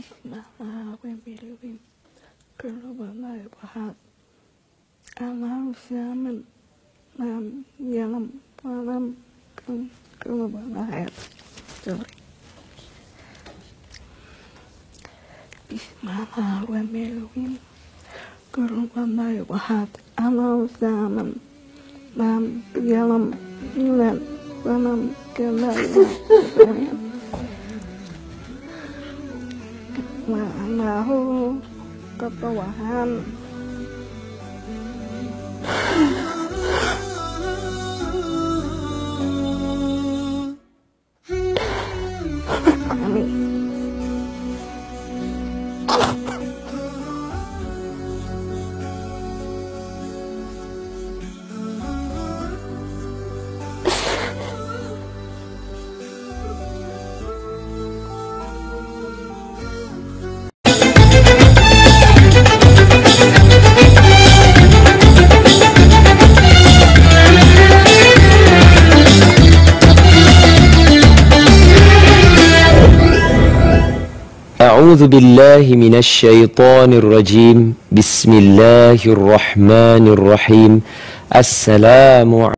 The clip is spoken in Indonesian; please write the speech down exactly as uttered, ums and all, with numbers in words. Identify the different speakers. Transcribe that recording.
Speaker 1: Bismillahirrahmanirrahim. Kulubana bahat. Alam siaman. Nam yalam malam. Kulubana hayat. Sorry. Bismillahirrahmanirrahim. Kulubana bahat. Alam siaman. Nam yalam malam. Malam kulubana. Ma'anahu ketuaan amin.
Speaker 2: أعوذ بالله من الشيطان الرجيم. بسم الله الرحمن الرحيم. السلام